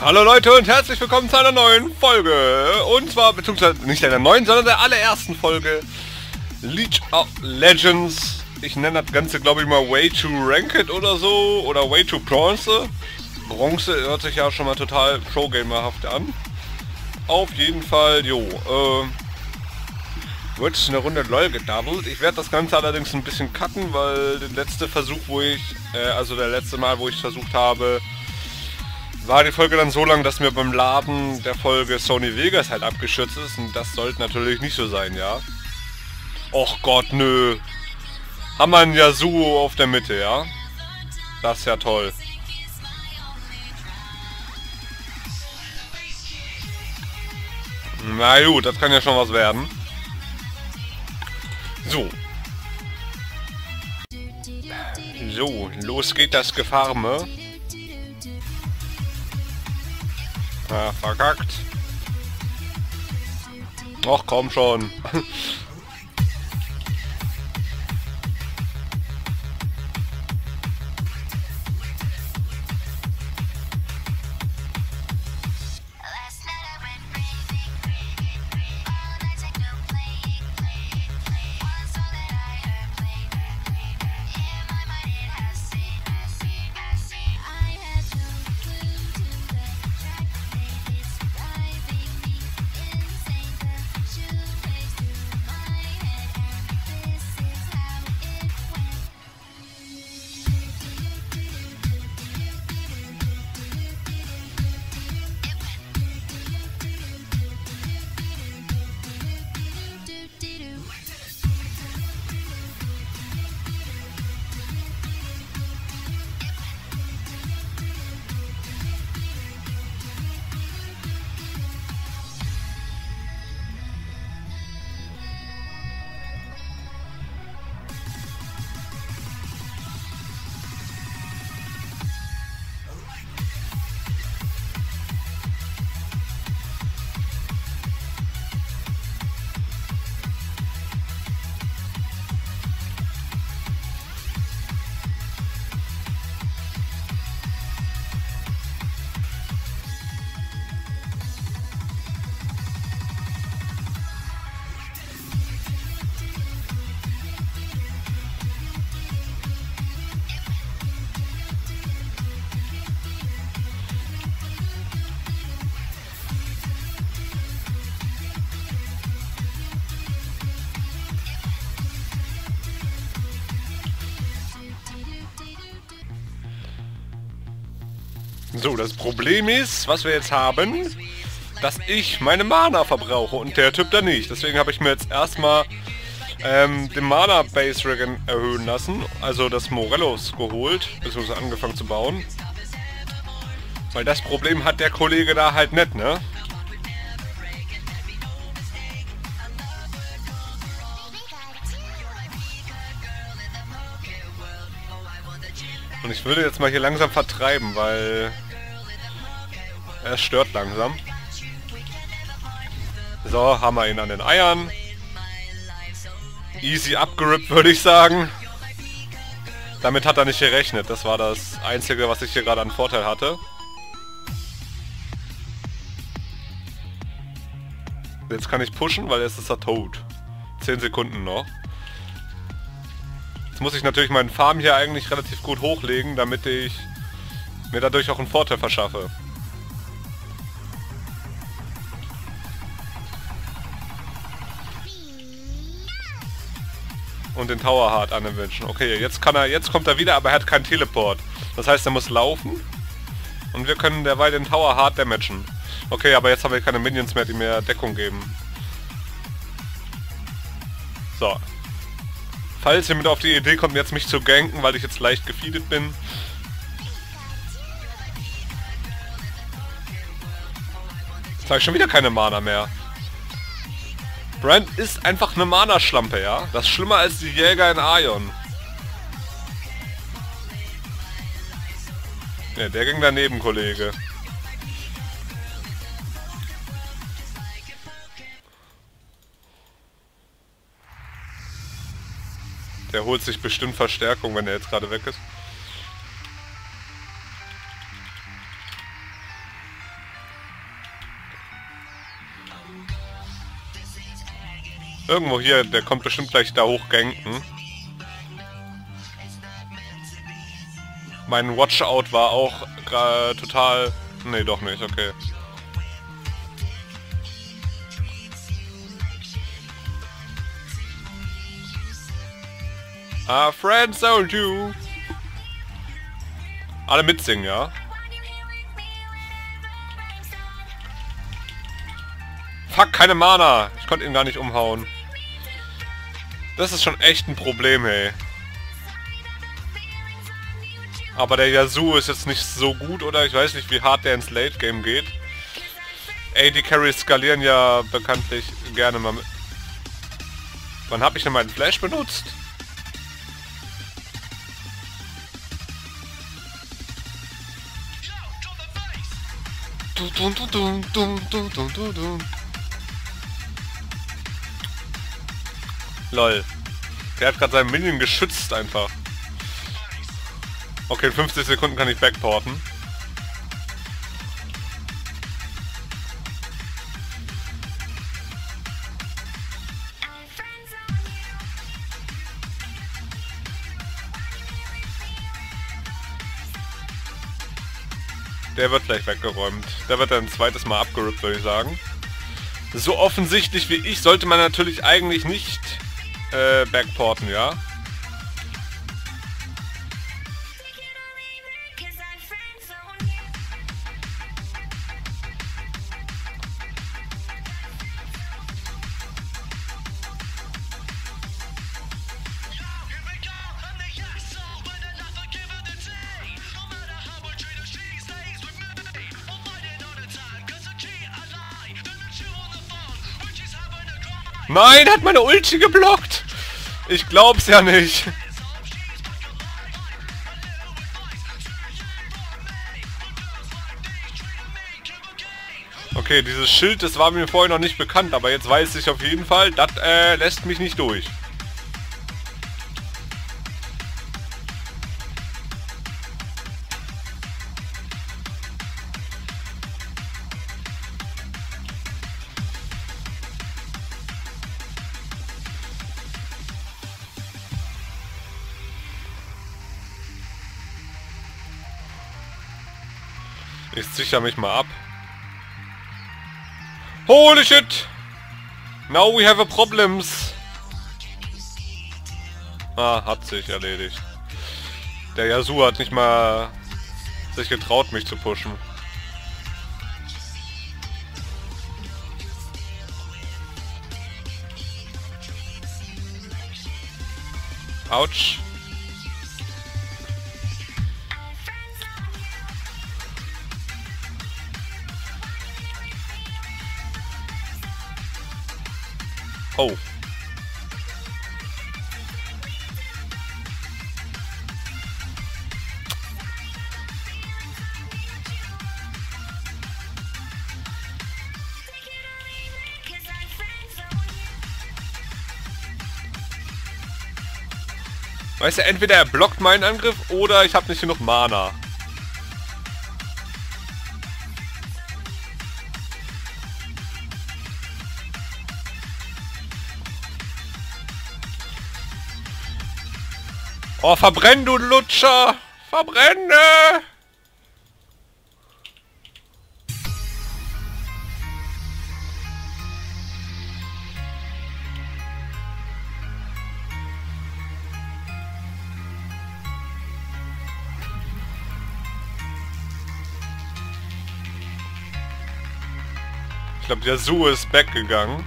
Hallo Leute und herzlich willkommen zu einer neuen Folge. Und zwar, beziehungsweise nicht einer neuen, sondern der allerersten Folge League of Legends. Ich nenne das Ganze, glaube ich, mal Way to Ranked oder so. Oder Way to Bronze. Bronze hört sich ja schon mal total Pro-Gamerhaft an. Auf jeden Fall, jo. Wird eine Runde LOL gedoubled. Ich werde das Ganze allerdings ein bisschen cutten, weil der letzte Versuch, der letzte Mal, wo ich versucht habe, war die Folge dann so lang, dass mir beim Laden der Folge Sony Vegas halt abgeschützt ist. Und das sollte natürlich nicht so sein, ja. Och Gott, nö. Haben wir einen Yasuo auf der Mitte, ja. Das ist ja toll. Na gut, das kann ja schon was werden. So. So, los geht das Gefarme. Ah, verkackt. Ach komm schon. So, das Problem ist, was wir jetzt haben, dass ich meine Mana verbrauche und der Typ da nicht. Deswegen habe ich mir jetzt erstmal den Mana Base Regen erhöhen lassen, also das Morellos geholt, beziehungsweise angefangen zu bauen. Weil das Problem hat der Kollege da halt nicht, ne? Und ich würde jetzt mal hier langsam vertreiben, weil er stört langsam. So, haben wir ihn an den Eiern. Easy abgerippt, würde ich sagen. Damit hat er nicht gerechnet. Das war das Einzige, was ich hier gerade an Vorteil hatte. Jetzt kann ich pushen, weil jetzt ist er tot. 10 Sekunden noch. Jetzt muss ich natürlich meinen Farm hier eigentlich relativ gut hochlegen, damit ich mir dadurch auch einen Vorteil verschaffe. Und den Tower Hard anwünschen. Okay, jetzt kommt er wieder, aber er hat keinen Teleport. Das heißt, er muss laufen. Und wir können derweil den Tower Hard damagen. Okay, aber jetzt haben wir keine Minions mehr, die mir Deckung geben. So. Falls ihr mit auf die Idee kommt, jetzt mich zu ganken, weil ich jetzt leicht gefeedet bin. Jetzt habe ich schon wieder keine Mana mehr. Brand ist einfach eine Mana-Schlampe, ja? Das ist schlimmer als die Jäger in Aion. Ja, der ging daneben, Kollege. Der holt sich bestimmt Verstärkung, wenn er jetzt gerade weg ist. Irgendwo hier, der kommt bestimmt gleich da hochgenken. Mein Watchout war auch total... Nee, doch nicht, okay. Friendzoned you! Alle mitsingen, ja? Fuck, keine Mana! Ich konnte ihn gar nicht umhauen. Das ist schon echt ein Problem, hey. Aber der Yasuo ist jetzt nicht so gut, oder? Ich weiß nicht, wie hart der ins Late Game geht. AD Carries skalieren ja bekanntlich gerne mal mit. Wann habe ich denn meinen Flash benutzt? Lol. Der hat gerade seinen Minion geschützt einfach. Okay, in 50 Sekunden kann ich backporten. Der wird gleich weggeräumt. Der wird dann ein zweites Mal abgerippt, würde ich sagen. So offensichtlich wie ich sollte man natürlich eigentlich nicht backporten, ja? Nein, hat meine Ulti geblockt! Ich glaub's ja nicht. Okay, dieses Schild, das war mir vorher noch nicht bekannt, aber jetzt weiß ich auf jeden Fall, das lässt mich nicht durch. Ich sichere mich mal ab. Holy shit! Now we have a problems. Ah, hat sich erledigt. Der Yasuo hat nicht mal sich getraut, mich zu pushen. Autsch. Oh. Weißt du, entweder er blockt meinen Angriff oder ich habe nicht genug Mana. Oh, verbrenn, du Lutscher! Verbrenne! Ich glaube, der Yasuo ist back gegangen.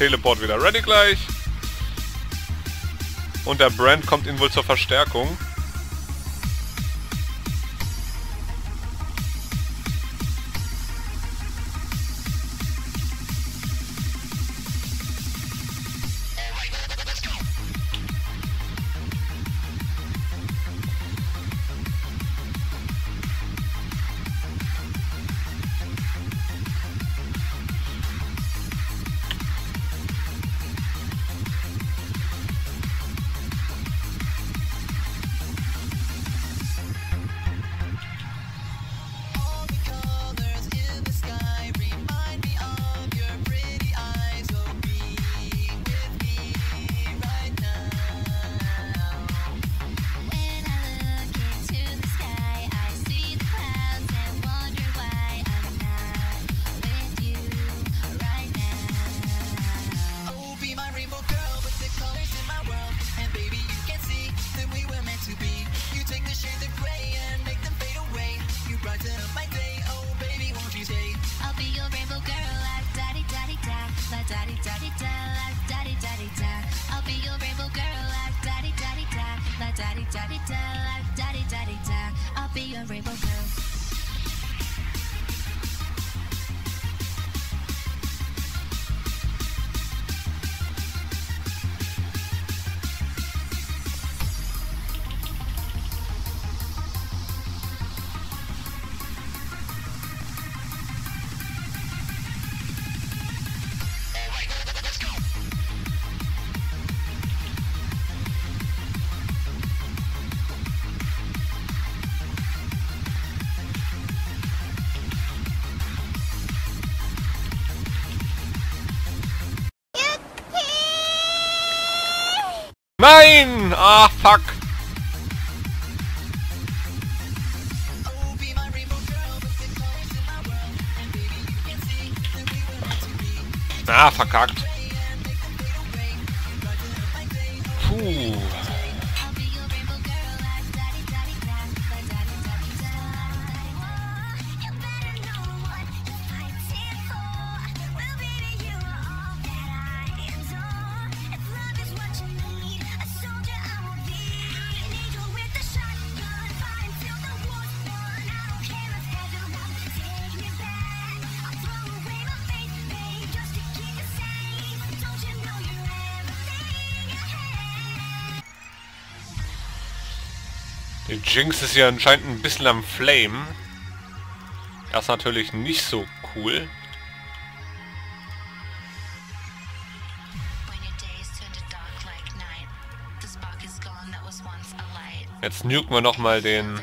Teleport wieder ready gleich. Und der Brand kommt ihn wohl zur Verstärkung. I'll be your rainbow girl. Nein! Ah, fuck! Ah, verkackt. Puh. Die Jinx ist hier anscheinend ein bisschen am Flame. Das ist natürlich nicht so cool. Jetzt nuken wir nochmal den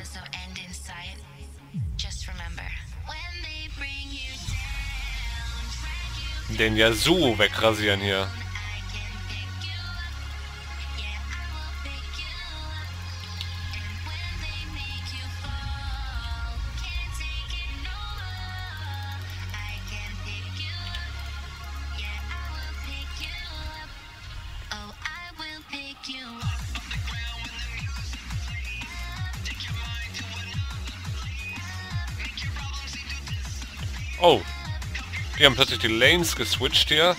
Yasuo wegrasieren hier. Oh, die haben plötzlich die Lanes geswitcht hier.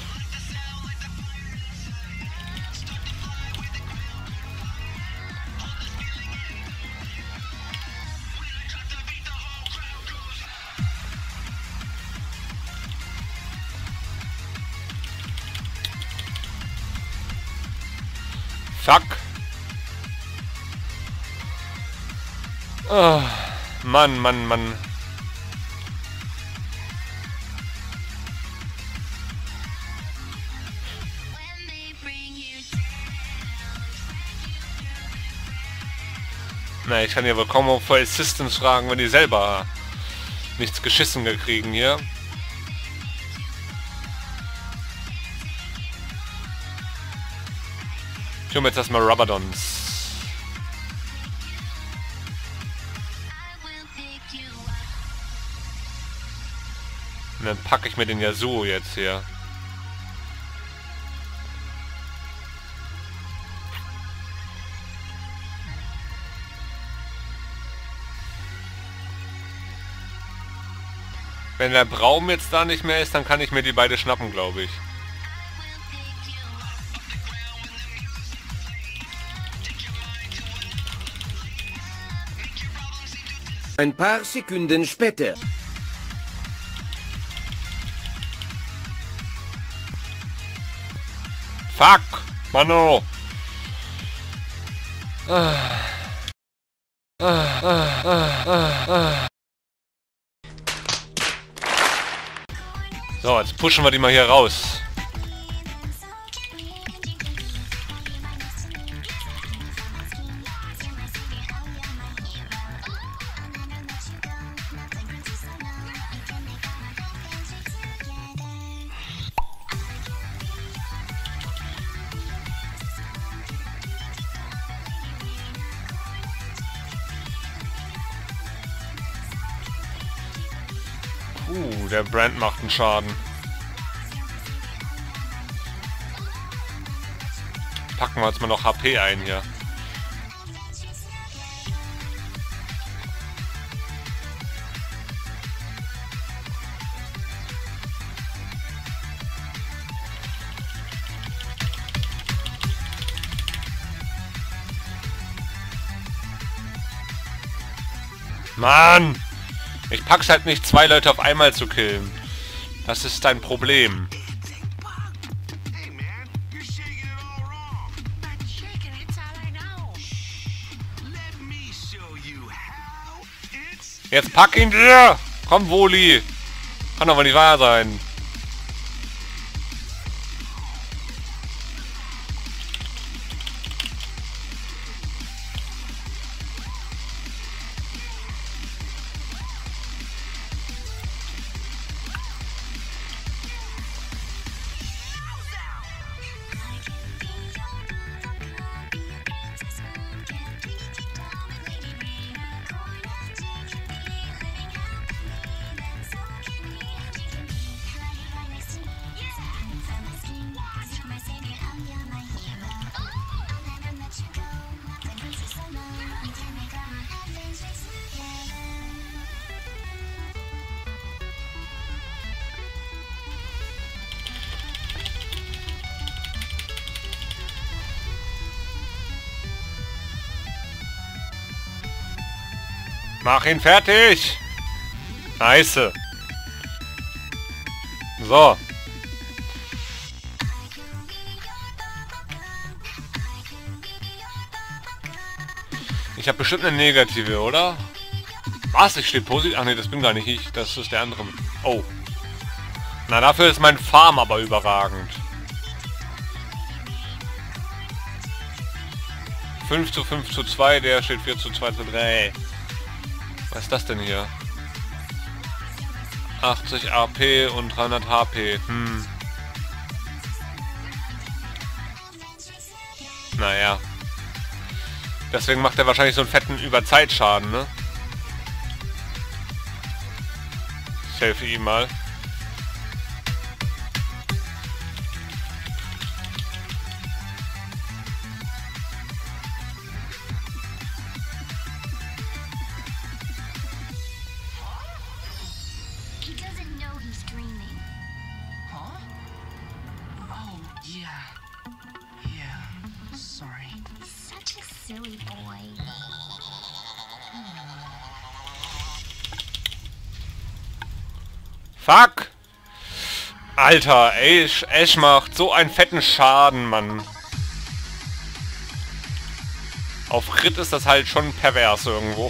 Fuck. Oh, Mann, Mann, Mann. Na, ich kann ja wohl kaum auf Assistance fragen, wenn die selber nichts geschissen kriegen hier. Ich hole mir jetzt erstmal Rubberdons. Und dann packe ich mir den Yasuo jetzt hier. Wenn der Braum jetzt da nicht mehr ist, dann kann ich mir die beide schnappen, glaube ich. Ein paar Sekunden später. Fuck! Mano! So, jetzt pushen wir die mal hier raus. Der Brand macht einen Schaden. Packen wir jetzt mal noch HP ein hier. Mann! Ich pack's halt nicht, 2 Leute auf einmal zu killen. Das ist dein Problem. Jetzt pack ihn dir! Komm, Woli! Kann doch wohl nicht wahr sein. Mach ihn fertig! Nice! So. Ich habe bestimmt eine negative, oder? Was? Ich stehe positiv? Ach nee, das bin gar nicht ich. Das ist der andere. Oh. Na, dafür ist mein Farm aber überragend. 5:5:2, der steht 4:2:3. Was ist das denn hier? 80 AP und 300 HP. Naja. Deswegen macht er wahrscheinlich so einen fetten Überzeitschaden, ne? Ich helfe ihm mal. He doesn't know he's dreaming. Huh? Oh, yeah. Yeah, sorry. Such a silly boy. Fuck! Alter, Ash macht so einen fetten Schaden, Mann. Auf Crit ist das halt schon pervers irgendwo.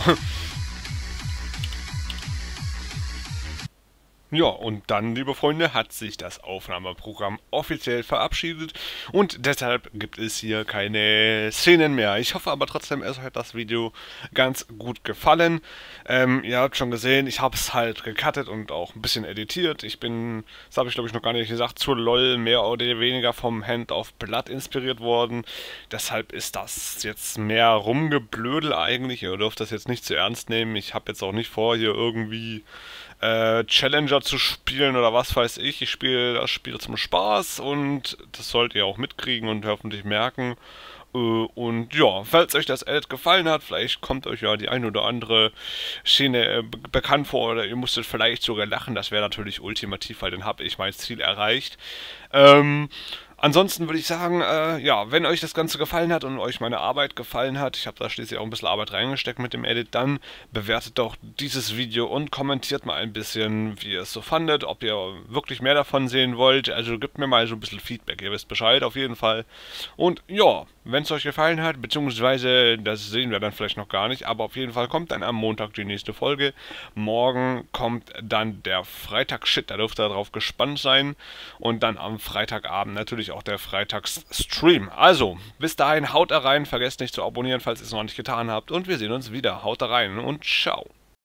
Ja, und dann, liebe Freunde, hat sich das Aufnahmeprogramm offiziell verabschiedet und deshalb gibt es hier keine Szenen mehr. Ich hoffe aber trotzdem, es hat das Video ganz gut gefallen. Ihr habt schon gesehen, ich habe es halt gecuttet und auch ein bisschen editiert. Ich bin, das habe ich glaube ich noch gar nicht gesagt, zur LOL mehr oder weniger vom Hand of Blood inspiriert worden. Deshalb ist das jetzt mehr Rumgeblödel eigentlich. Ihr dürft das jetzt nicht zu ernst nehmen. Ich habe jetzt auch nicht vor, hier irgendwie Challenger zu spielen oder was weiß ich. Ich spiele das Spiel zum Spaß und das sollt ihr auch mitkriegen und hoffentlich merken. Und ja, falls euch das Edit gefallen hat, vielleicht kommt euch ja die ein oder andere Szene bekannt vor oder ihr musstet vielleicht sogar lachen. Das wäre natürlich ultimativ, weil dann habe ich mein Ziel erreicht. Ansonsten würde ich sagen, ja, wenn euch das Ganze gefallen hat und euch meine Arbeit gefallen hat, ich habe da schließlich auch ein bisschen Arbeit reingesteckt mit dem Edit, dann bewertet doch dieses Video und kommentiert mal ein bisschen, wie ihr es so fandet, ob ihr wirklich mehr davon sehen wollt. Also gebt mir mal so ein bisschen Feedback, ihr wisst Bescheid auf jeden Fall. Und ja, wenn es euch gefallen hat, beziehungsweise, das sehen wir dann vielleicht noch gar nicht, aber auf jeden Fall kommt dann am Montag die nächste Folge. Morgen kommt dann der Freitag-Shit, da dürft ihr darauf gespannt sein. Und dann am Freitagabend natürlich auch der Freitags-Stream. Also, bis dahin, haut da rein, vergesst nicht zu abonnieren, falls ihr es noch nicht getan habt. Und wir sehen uns wieder. Haut da rein und ciao.